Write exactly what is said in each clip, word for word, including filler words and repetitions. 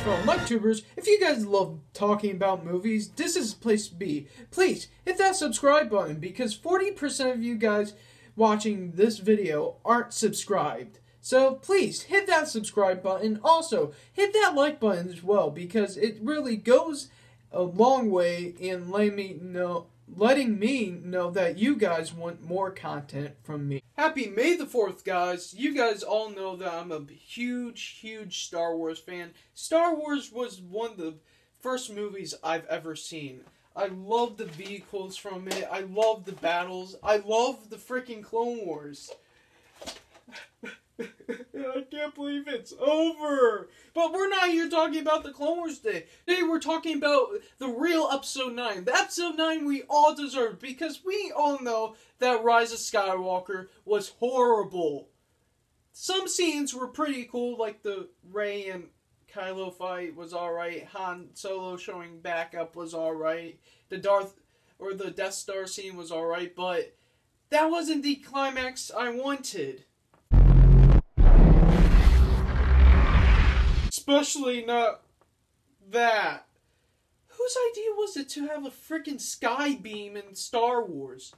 fellow MikeTubers. If you guys love talking about movies, this is the place to be. Please hit that subscribe button because forty percent of you guys watching this video aren't subscribed. So please hit that subscribe button. Also, hit that like button as well because it really goes a long way in letting me know letting me know that you guys want more content from me. Happy May the fourth, guys. You guys all know that I'm a huge, huge Star Wars fan. Star Wars was one of the first movies I've ever seen. I love the vehicles from it. I love the battles. I love the freaking Clone Wars. I can't believe it's over. But we're not here talking about the Clone Wars Day. Today we're talking about the real Episode nine. The Episode nine we all deserve because we all know that Rise of Skywalker was horrible. Some scenes were pretty cool, like the Rey and Kylo fight was alright. Han Solo showing back up was alright. The Darth or the Death Star scene was alright, but that wasn't the climax I wanted. Especially not that. Whose idea was it to have a freaking sky beam in Star Wars?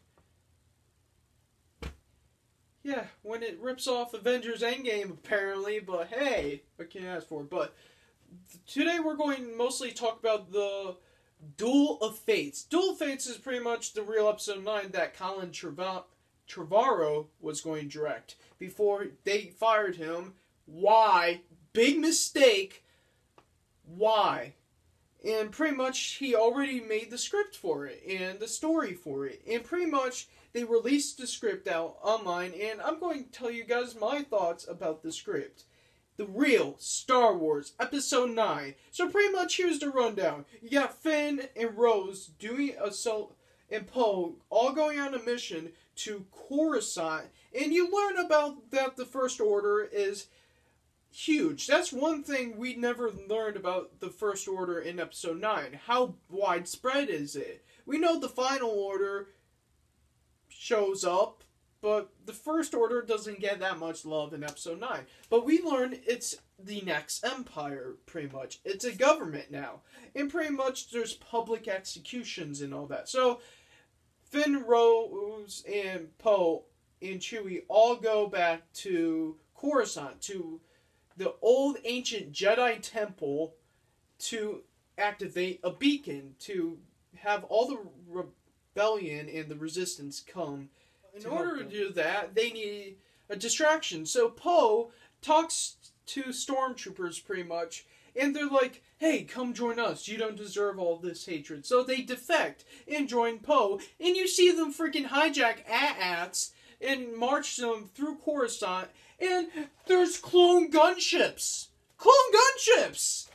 Yeah, when it rips off Avengers Endgame apparently, but hey, what can you ask for? But today we're going to mostly talk about the Duel of Fates. Duel of Fates is pretty much the real Episode nine that Colin Treva- Trevorrow was going to direct before they fired him. Why? Big mistake. Why? And pretty much he already made the script for it and the story for it. And pretty much they released the script out online and I'm going to tell you guys my thoughts about the script. The real Star Wars Episode nine. So pretty much here's the rundown. You got Finn and Rose doing a so and Poe all going on a mission to Coruscant. And you learn about that the First Order is huge. That's one thing we never learned about the First Order in Episode nine. How widespread is it? We know the Final Order shows up, but the First Order doesn't get that much love in Episode nine. But we learn it's the next empire, pretty much. It's a government now. And pretty much there's public executions and all that. So, Finn, Rose, and Poe, and Chewie all go back to Coruscant, to the old ancient Jedi temple to activate a beacon, to have all the rebellion and the resistance come. In order to do that, they need a distraction. So Poe talks to stormtroopers pretty much, and they're like, hey, come join us. You don't deserve all this hatred. So they defect and join Poe, and you see them freaking hijack A A Ts and march them through Coruscant. And there's clone gunships! Clone gunships!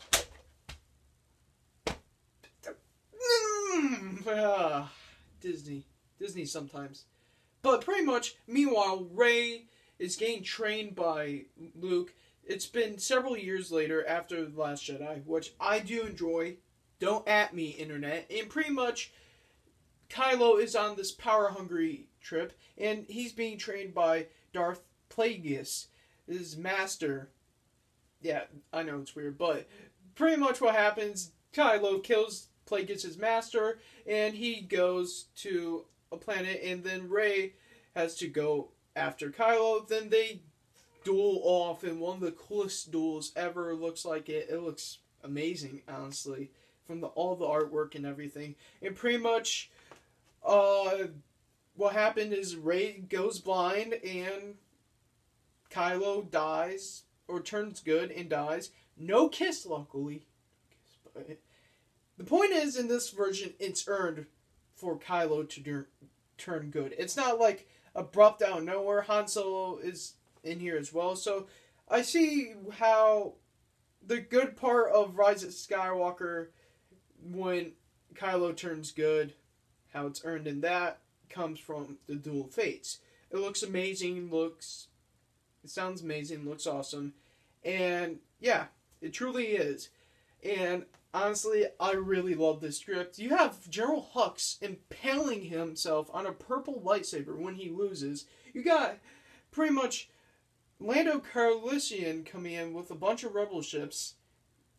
Mm, uh, Disney. Disney sometimes. But pretty much, meanwhile, Rey is getting trained by Luke. It's been several years later after The Last Jedi, which I do enjoy. Don't at me, internet. And pretty much, Kylo is on this power-hungry trip, and he's being trained by Darth Plagueis, his master. Yeah, I know it's weird, but pretty much what happens, Kylo kills Plagueis' master, and he goes to a planet, and then Rey has to go after Kylo. Then they duel off in one of the coolest duels ever. Looks like it. It looks amazing, honestly, from the all the artwork and everything. And pretty much, uh, what happened is Rey goes blind, and Kylo dies, or turns good and dies. No kiss, luckily. But the point is, in this version, it's earned for Kylo to turn good. It's not like abrupt out of nowhere. Han Solo is in here as well. So I see how the good part of Rise of Skywalker, when Kylo turns good, how it's earned in that, comes from the Duel of Fates. It looks amazing, looks... It sounds amazing, looks awesome, and yeah, it truly is. And honestly, I really love this script. You have General Hux impaling himself on a purple lightsaber when he loses. You got pretty much Lando Calrissian coming in with a bunch of rebel ships,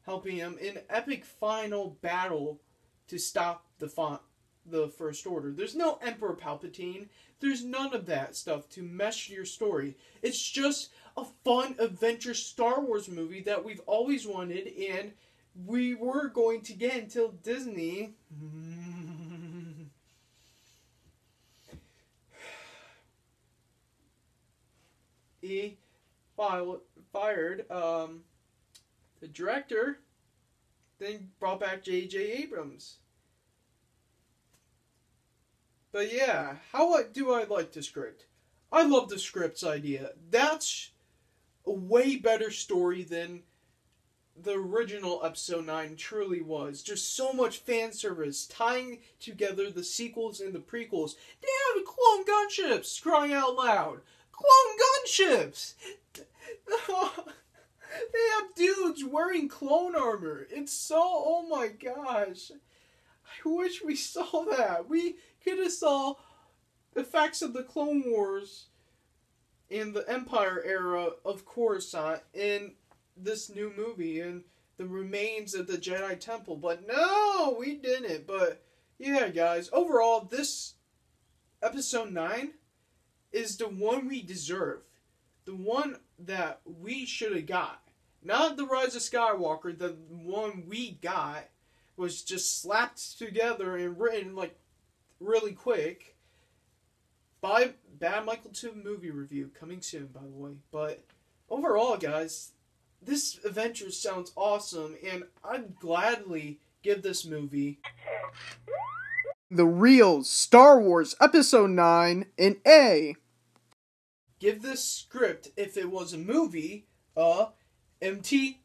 helping him in epic final battle to stop the font, the First Order. There's no Emperor Palpatine. There's none of that stuff to mesh your story. It's just a fun adventure Star Wars movie that we've always wanted, and we were going to get until Disney. he filed, fired um, the director, then brought back J J Abrams. But yeah, how do I like the script? I love the script's idea. That's a way better story than the original Episode nine truly was. Just so much fan service, tying together the sequels and the prequels. They have clone gunships, crying out loud. Clone gunships! They have dudes wearing clone armor. It's so, oh my gosh. I wish we saw that. We could have saw effects of the Clone Wars in the Empire era of Coruscant in this new movie and the remains of the Jedi Temple. But no, we didn't. But yeah, guys, overall, this Episode nine is the one we deserve. The one that we should have got. Not the Rise of Skywalker, the one we got was just slapped together and written like really quick by Bad Michael two movie review coming soon, by the way. But overall, guys, this adventure sounds awesome, and I'd gladly give this movie the real Star Wars Episode nine an A. Give this script, if it was a movie, a M T